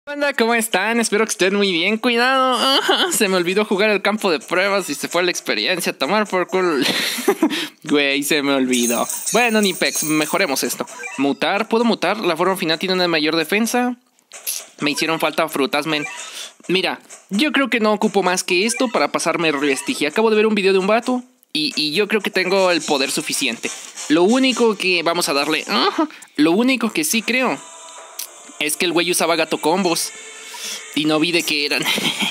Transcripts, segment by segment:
Hola, ¿cómo están? Espero que estén muy bien. Cuidado, se me olvidó jugar el campo de pruebas y se fue la experiencia a tomar por culo. Güey, se me olvidó. Bueno, ni pex, mejoremos esto. Mutar, ¿puedo mutar? La forma final tiene una mayor defensa. Me hicieron falta frutas, men. Mira, yo creo que no ocupo más que esto para pasarme Restigia. Acabo de ver un video de un vato y yo creo que tengo el poder suficiente. Lo único que vamos a darle... Lo único que sí creo es que el güey usaba gato combos y no vi de qué eran.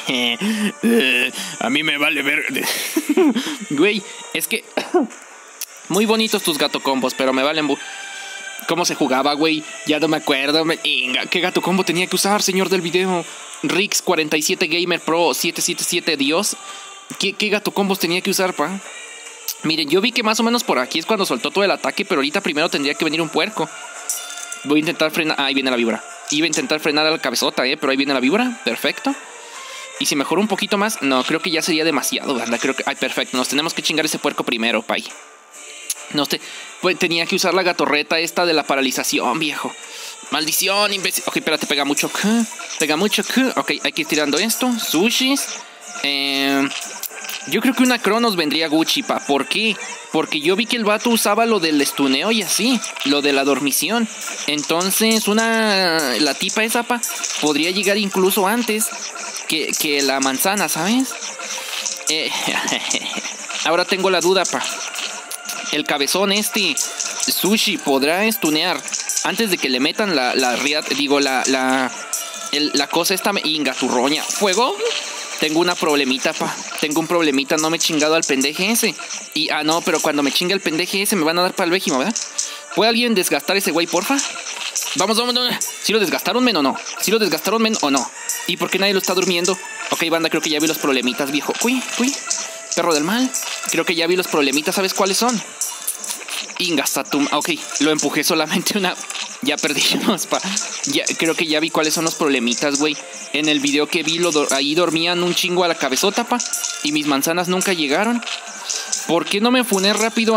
A mí me vale ver. Güey, es que muy bonitos tus gato combos, pero me valen. ¿Cómo se jugaba, güey? Ya no me acuerdo. ¿Qué gato combo tenía que usar, señor del video? Rix 47 Gamer Pro 777 Dios. ¿Qué gato combos tenía que usar, pa? Miren, yo vi que más o menos por aquí es cuando soltó todo el ataque, pero ahorita primero tendría que venir un puerco. Voy a intentar frenar. Ahí viene la víbora. Iba a intentar frenar a la cabezota, pero ahí viene la víbora. Perfecto. Y si mejoro un poquito más. No, creo que ya sería demasiado, ¿verdad? Creo que... Ay, perfecto. Nos tenemos que chingar ese puerco primero, pay. No sé. Pues tenía que usar la gatorreta esta de la paralización, viejo. Maldición, imbécil. Ok, espérate, pega mucho. Pega mucho. Ok, hay que ir tirando esto. Sushis. Yo creo que una Cronos vendría Gucci, pa. ¿Por qué? Porque yo vi que el vato usaba lo del estuneo y así. Lo de la dormición. Entonces, la tipa esa, pa, podría llegar incluso antes que la manzana, ¿sabes? Ahora tengo la duda, pa. El cabezón Sushi, ¿podrá estunear antes de que le metan la cosa esta? Inga, turroña. ¿Fuego? Tengo una problemita, pa. Tengo un problemita, no me he chingado al pendeje ese. No, pero cuando me chingue el pendeje ese me van a dar para el végimo, ¿verdad? ¿Puede alguien desgastar ese güey, porfa? Vamos. ¿Sí lo desgastaron, men, o no? ¿Sí lo desgastaron, men, o no? ¿Y por qué nadie lo está durmiendo? Ok, banda, creo que ya vi los problemitas, viejo. Uy. Perro del mal. Creo que ya vi los problemitas, ¿sabes cuáles son? Ingastatum. Ok, lo empujé solamente una... Ya perdimos, pa. Creo que ya vi cuáles son los problemitas, güey. En el video que vi, ahí dormían un chingo a la cabezota, pa. Y mis manzanas nunca llegaron. ¿Por qué no me funé rápido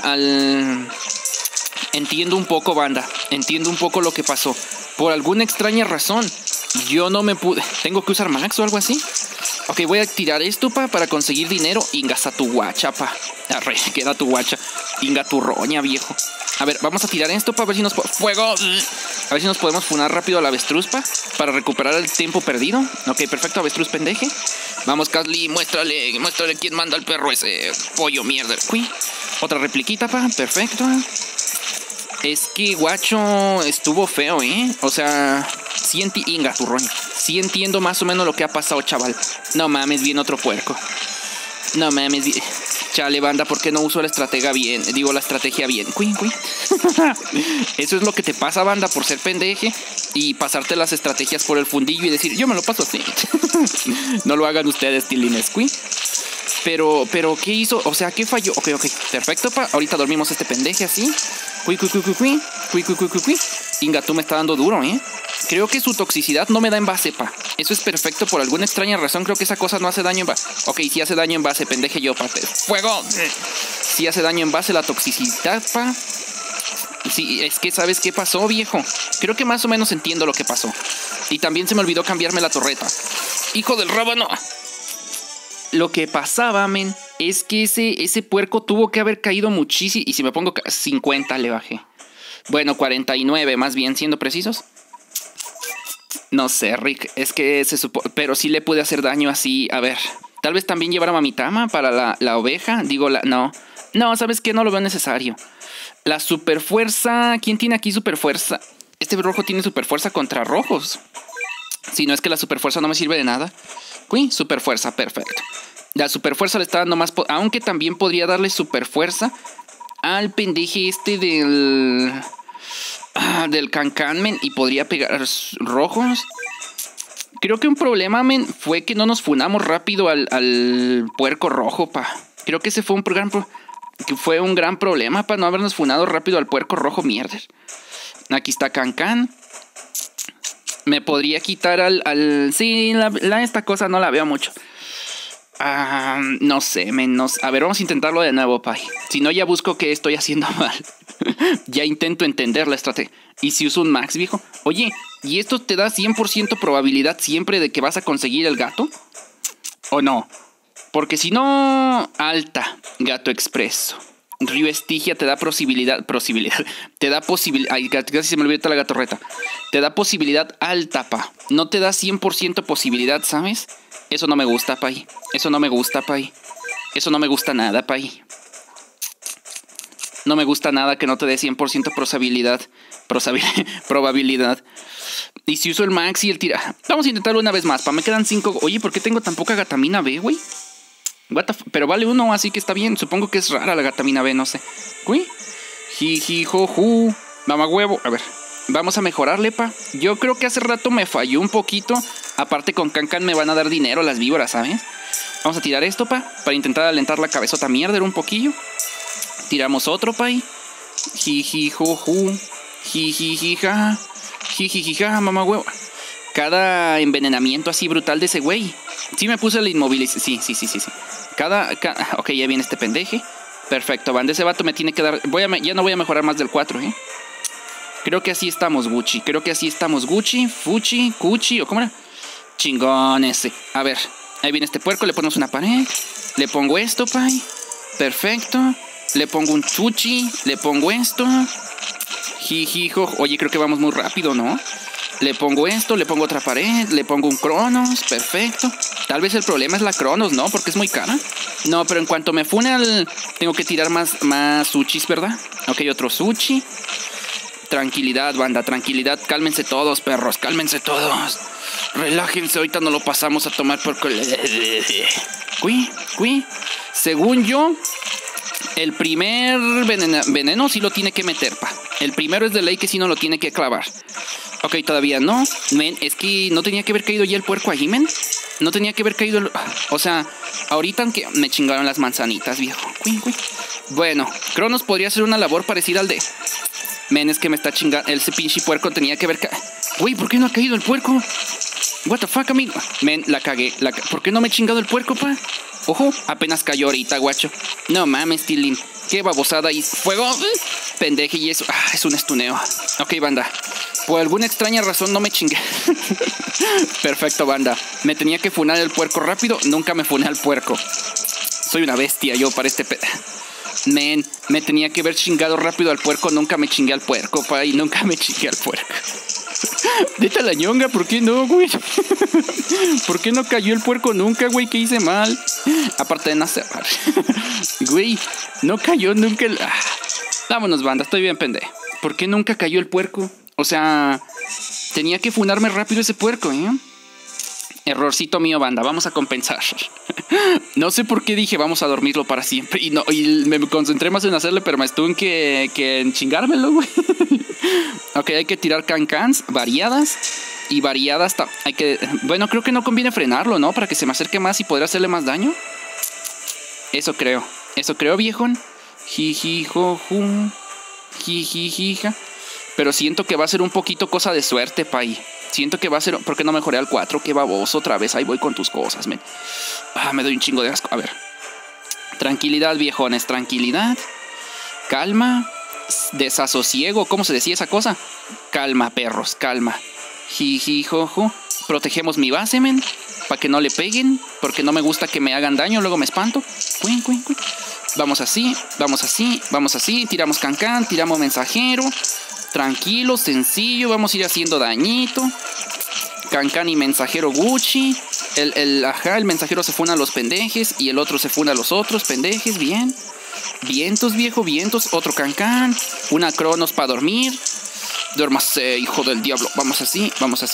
Entiendo un poco, banda. Entiendo un poco lo que pasó. Por alguna extraña razón, yo no me pude... ¿Tengo que usar Max o algo así? Ok, voy a tirar esto, pa, para conseguir dinero. Ingasta tu guacha, pa. Arre, queda tu guacha. Inga tu roña, viejo. A ver, vamos a tirar esto para ver si nos... ¡Fuego! A ver si nos podemos funar rápido al avestruz, pa, para recuperar el tiempo perdido. Ok, perfecto, avestruz pendeje. Vamos, Casly, muéstrale quién manda al perro ese pollo mierda. Uy, otra repliquita, pa, perfecto. Es que, guacho, estuvo feo, ¿eh? O sea, Inga, tu roña. Sí entiendo más o menos lo que ha pasado, chaval. No mames, viene otro puerco. No mames, chale, banda, ¿por qué no uso la estrategia bien? La estrategia bien. Cuy. Eso es lo que te pasa, banda, por ser pendeje y pasarte las estrategias por el fundillo y decir, yo me lo paso así. No lo hagan ustedes, tilines, cuy. Pero, ¿qué hizo? O sea, ¿qué falló? Ok, perfecto, pa. Ahorita dormimos este pendeje así. Cuy. Inga, tú me está dando duro, ¿eh? Creo que su toxicidad no me da en base, pa. Eso es perfecto, por alguna extraña razón. Creo que esa cosa no hace daño en base. Ok, sí hace daño en base, pendeje yo, pa. ¡Fuego! Sí hace daño en base la toxicidad, pa. Sí, es que ¿sabes qué pasó, viejo? Creo que más o menos entiendo lo que pasó. Y también se me olvidó cambiarme la torreta. ¡Hijo del rábano! Lo que pasaba, men, es que ese puerco tuvo que haber caído muchísimo. Y si me pongo 50 le bajé. Bueno, 49 más bien, siendo precisos. No sé, Rick, es que se supone... Pero sí le pude hacer daño así, a ver. Tal vez también llevar a Mamitama para la oveja. No, ¿sabes qué? No lo veo necesario. La superfuerza... ¿Quién tiene aquí superfuerza? Este rojo tiene superfuerza contra rojos. Si no es que la superfuerza no me sirve de nada. Uy, superfuerza, perfecto. La superfuerza le está dando más... Aunque también podría darle superfuerza al pendeje del Cancan, men, y podría pegar rojos. Creo que un problema, men, fue que no nos funamos rápido al puerco rojo, pa. Creo que ese fue un gran problema, pa, no habernos funado rápido al puerco rojo, mierda. Aquí está Cancan. Me podría quitar sí, esta cosa no la veo mucho. No sé, menos. A ver, vamos a intentarlo de nuevo, Pai. Si no, ya busco qué estoy haciendo mal. Ya intento entender la estrategia. ¿Y si uso un max, viejo? Oye, ¿y esto te da 100% probabilidad siempre de que vas a conseguir el gato? ¿O no? Porque si no... Alta, gato expreso. Río Estigia te da posibilidad. Te da posibilidad. Ay, casi se me olvidó la gatorreta. Te da posibilidad alta, pa. No te da 100% posibilidad, ¿sabes? Eso no me gusta, Pai. Eso no me gusta, Pai. Eso no me gusta nada, Pai. No me gusta nada que no te dé 100% probabilidad. Y si uso el max y el tira... Vamos a intentarlo una vez más, pa. Me quedan 5... Oye, ¿por qué tengo tan poca gatamina B, güey? Pero vale 1, así que está bien. Supongo que es rara la gatamina B, no sé. Uy. Jijijoju. Mamá huevo. A ver. Vamos a mejorarle, pa. Yo creo que hace rato me falló un poquito. Aparte con Cancan me van a dar dinero las víboras, ¿sabes? Vamos a tirar esto, pa. Para intentar alentar la cabezota mierda un poquillo. Tiramos otro, pa. Jijijoju. Jijijija. Jijijija, mamá huevo. Cada envenenamiento así brutal de ese güey. Sí me puse la inmovilización. Sí. Ok, ya viene este pendeje. Perfecto, banda. Ese vato me tiene que dar... Ya no voy a mejorar más del 4, ¿eh? Creo que así estamos, Gucci. Fuchi, Cuchi. ¿O cómo era? Chingón ese. A ver, ahí viene este puerco. Le ponemos una pared. Le pongo esto, Pai. Perfecto. Le pongo un chuchi. Le pongo esto. Jijijo. Oye, creo que vamos muy rápido, ¿no? Le pongo esto, le pongo otra pared, le pongo un Cronos, perfecto. Tal vez el problema es la Cronos, ¿no? Porque es muy cara. No, pero en cuanto me fune tengo que tirar más sushis, ¿verdad? Ok, otro sushi. Tranquilidad, banda, tranquilidad. Cálmense todos, perros, cálmense todos. Relájense, ahorita no lo pasamos a tomar por... Cui. Según yo, el primer veneno sí lo tiene que meter, pa. El primero es de ley que sí no lo tiene que clavar. Ok, todavía no. Men, es que no tenía que haber caído ya el puerco ahí, men. No tenía que haber caído el... O sea, ahorita aunque me chingaron las manzanitas, viejo. Bueno, Cronos podría hacer una labor parecida al de... Men, es que me está chingando... Ese pinche puerco tenía que haber... Güey, ¿por qué no ha caído el puerco? What the fuck, amigo. Men, la cagué. ¿Por qué no me he chingado el puerco, pa? Ojo, apenas cayó ahorita, guacho. No mames, Tilín. Qué babosada y... ¡Fuego! Pendeje y eso... es un estuneo. Ok, banda. Por alguna extraña razón no me chingué. Perfecto, banda. Me tenía que funar el puerco rápido. Nunca me funé al puerco. Soy una bestia yo para este... Men, me tenía que haber chingado rápido al puerco. Nunca me chingué al puerco, pa. Y nunca me chingué al puerco. Vete a la ñonga, ¿por qué no, güey? ¿Por qué no cayó el puerco nunca, güey? ¿Qué hice mal? Aparte de nacer. Güey, no cayó nunca el... Vámonos, banda, estoy bien pendejo. ¿Por qué nunca cayó el puerco? O sea, tenía que funarme rápido ese puerco, ¿eh? Errorcito mío, banda, vamos a compensar. No sé por qué dije vamos a dormirlo para siempre. Y me concentré más en hacerle, pero me estuve en chingármelo, güey. Ok, hay que tirar cancans variadas. Y variadas hay que... Bueno, creo que no conviene frenarlo, ¿no? Para que se me acerque más y poder hacerle más daño. Eso creo, viejón. Jijijoju. Jijijija. Pero siento que va a ser un poquito cosa de suerte, Pai. Siento que va a ser... ¿Por qué no mejoré al 4? Qué baboso otra vez. Ahí voy con tus cosas, men. Me doy un chingo de asco. A ver. Tranquilidad, viejones. Tranquilidad. Calma. Desasosiego. ¿Cómo se decía esa cosa? Calma, perros. Calma. Jijijojo. Protegemos mi base, men. Para que no le peguen. Porque no me gusta que me hagan daño. Luego me espanto. Vamos así. Tiramos cancán. Tiramos mensajero. Tranquilo, sencillo, vamos a ir haciendo dañito. Cancan y mensajero Gucci. El mensajero se funa a los pendejes y el otro se funa a los otros pendejes, bien. Vientos, viejo, vientos. Otro cancan. Una Cronos para dormir. Duérmase, hijo del diablo. Vamos así.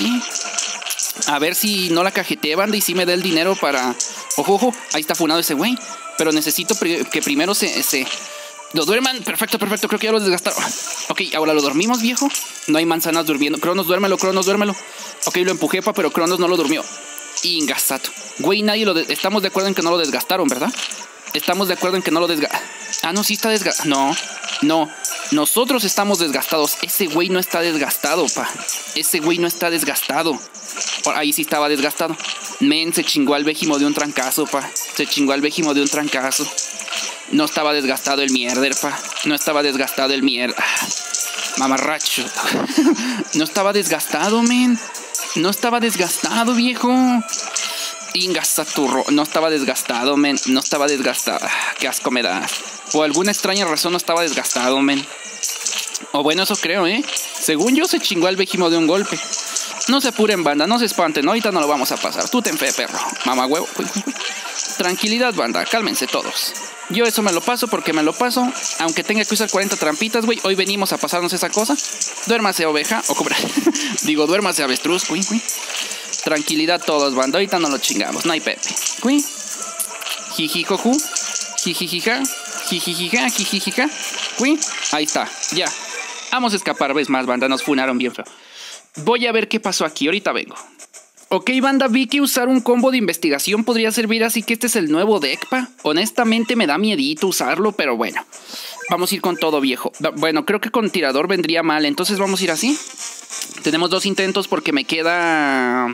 A ver si no la cajeteé, banda, y si me da el dinero para... Ojo, ahí está funado ese güey. Pero necesito que primero lo duerman, perfecto, creo que ya lo desgastaron. Ok, ahora lo dormimos, viejo. No hay manzanas durmiendo. Cronos, duérmelo. Ok, lo empujé, pero Cronos no lo durmió. Ingasato. Güey, estamos de acuerdo en que no lo desgastaron, ¿verdad? Estamos de acuerdo en que no lo desgastaron. No, sí está desgastado. No. Nosotros estamos desgastados. Ese güey no está desgastado, pa. Ese güey no está desgastado. Ahí sí estaba desgastado. Men, se chingó al Vejimo de un trancazo, pa. Se chingó al Vegimo de un trancazo. No estaba desgastado el mierder, pa. No estaba desgastado el mierder. Mamarracho. No estaba desgastado, men. No estaba desgastado, viejo. Ingasaturro. No estaba desgastado, men. No estaba desgastado. Qué asco me da. Por alguna extraña razón no estaba desgastado, men. O bueno, eso creo, Según yo se chingó al Vegimo de un golpe. No se apuren, banda, no se espanten. Ahorita no lo vamos a pasar. Tú ten fe, perro. Mamá huevo. Tranquilidad, banda. Cálmense todos. Yo eso me lo paso porque me lo paso. Aunque tenga que usar 40 trampitas, güey. Hoy venimos a pasarnos esa cosa. Duérmase, oveja. O cobra. Digo, duérmase, avestruz. Güey. Tranquilidad todos, banda. Ahorita no lo chingamos. No hay pepe. Güey. Jijijoju. Jijijija. Jijijija. Jijijija. Güey. Ahí está. Ya. Vamos a escapar, ves más, banda. Nos funaron bien feo. Voy a ver qué pasó aquí. Ahorita vengo. Ok, banda, vi que usar un combo de investigación podría servir, así que este es el nuevo deck, pa. Honestamente me da miedito usarlo, pero bueno. Vamos a ir con todo, viejo. Bueno, creo que con tirador vendría mal, entonces vamos a ir así. Tenemos 2 intentos porque me queda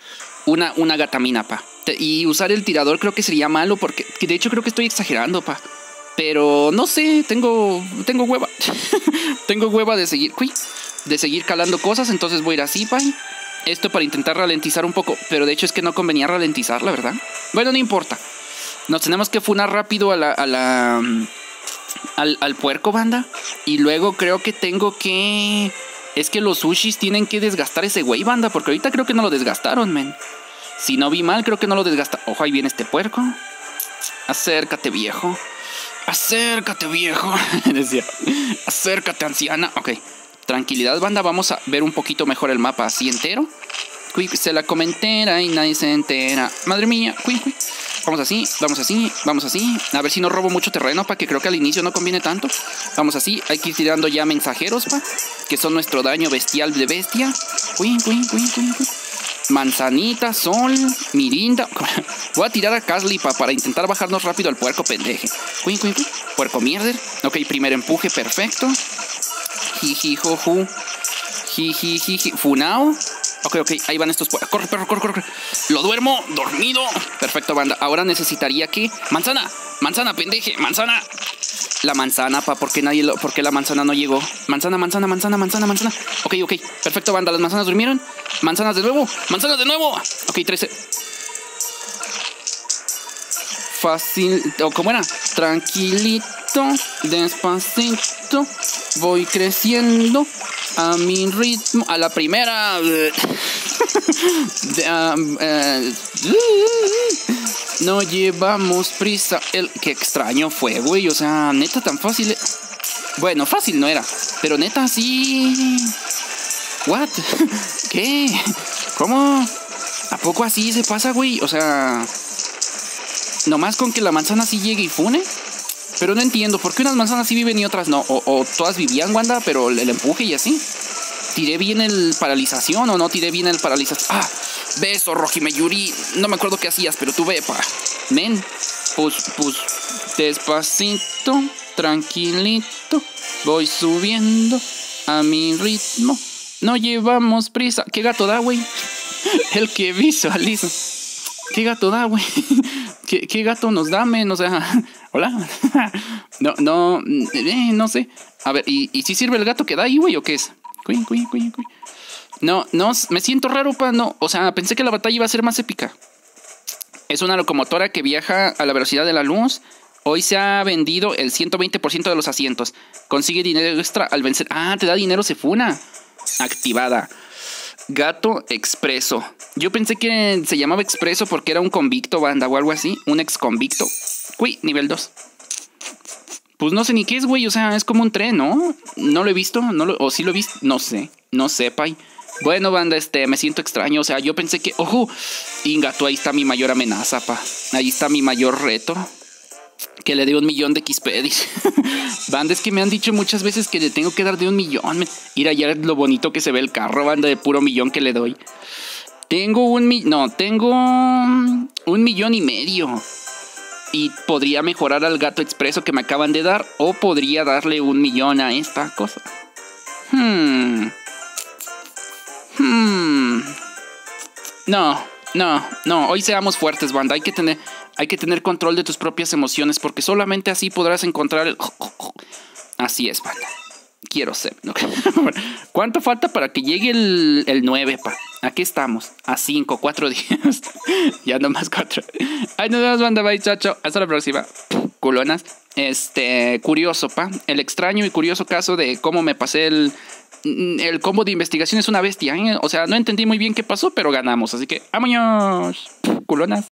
una gatamina, pa. Y usar el tirador creo que sería malo porque... De hecho creo que estoy exagerando, pa. Pero no sé, tengo hueva. Tengo hueva de seguir calando cosas, entonces voy a ir así, pa. Esto para intentar ralentizar un poco. Pero de hecho es que no convenía ralentizar, la verdad. Bueno, no importa. Nos tenemos que funar rápido al puerco, banda. Y luego creo que tengo que... Es que los sushis tienen que desgastar ese güey, banda. Porque ahorita creo que no lo desgastaron, men. Si no vi mal, creo que no lo desgastaron. Ojo, ahí viene este puerco. Acércate, viejo. Acércate, viejo. Decía, acércate, anciana. Ok. Tranquilidad, banda, vamos a ver un poquito mejor el mapa así entero. Se la comentera y nadie se entera. Madre mía, vamos así, vamos así, vamos así. A ver si no robo mucho terreno, pa, que creo que al inicio no conviene tanto. Vamos así, hay que ir tirando ya mensajeros, pa, que son nuestro daño bestial de bestia. Manzanita, sol, mirinda. Voy a tirar a Casly, pa, para intentar bajarnos rápido al puerco pendeje. Puerco mierder. Ok, primer empuje, perfecto. Jijijoju. Jijijiji. Funao. Ok, ahí van estos. Corre, perro, corre. Lo duermo, dormido. Perfecto, banda. Ahora necesitaría que... Manzana, pendeje, manzana. La manzana, pa, ¿por qué la manzana no llegó? Manzana. Ok. Perfecto, banda. Las manzanas durmieron. Manzanas de nuevo. Ok, 13. Fácil. ¿Cómo era? Tranquilito. Despacito. Voy creciendo a mi ritmo. A la primera. No llevamos prisa. Qué extraño fue, güey. O sea, neta tan fácil. Bueno, fácil no era. Pero neta sí. ¿What? ¿Qué? ¿Cómo? ¿A poco así se pasa, güey? O sea, nomás con que la manzana sí llegue y fune. Pero no entiendo, ¿por qué unas manzanas sí viven y otras no? O todas vivían, Wanda, pero el empuje y así. ¿Tiré bien el paralización o no tiré bien el paralización? Ah, beso, Rojime Yuri. No me acuerdo qué hacías, pero tú ve, pa. Men, pues, despacito, tranquilito. Voy subiendo a mi ritmo. No llevamos prisa. ¿Qué gato da, güey? El que visualiza. ¿Qué gato da, güey? ¿Qué gato nos da, men? O sea, hola. No sé. A ver, ¿y si sirve el gato que da ahí, güey, o qué es? No, me siento raro, pa, no. O sea, pensé que la batalla iba a ser más épica. Es una locomotora que viaja a la velocidad de la luz. Hoy se ha vendido el 120% de los asientos. Consigue dinero extra al vencer. Ah, te da dinero, se funa. Activada. Gato expreso. Yo pensé que se llamaba expreso porque era un convicto, banda, o algo así. Un ex convicto. Uy, nivel 2. Pues no sé ni qué es, güey. O sea, es como un tren, ¿no? No lo he visto. O sí lo he visto. No sé, pay. Bueno, banda, me siento extraño. O sea, yo pensé que... ¡Ojo! Ingato, ahí está mi mayor amenaza, pa. Ahí está mi mayor reto. Que le dé 1,000,000 de XP. Banda, es que me han dicho muchas veces que le tengo que dar de 1,000,000. Mira ya lo bonito que se ve el carro, banda, de puro 1,000,000 que le doy. Tengo 1,500,000. Y podría mejorar al gato expreso que me acaban de dar. O podría darle 1,000,000 a esta cosa. No. No, hoy seamos fuertes, banda. Hay que tener control de tus propias emociones, porque solamente así podrás encontrar el... Así es, banda. Quiero ser. ¿Cuánto falta para que llegue el 9, pa? Aquí estamos. A 5, 4 días. Ya no más 4. Ay, nos vemos, banda. Bye, chacho. Hasta la próxima. Culonas. Curioso, pa. El extraño y curioso caso de cómo me pasé el combo de investigación es una bestia, ¿eh? O sea, no entendí muy bien qué pasó, pero ganamos. Así que, ¡vámonos! Culonas.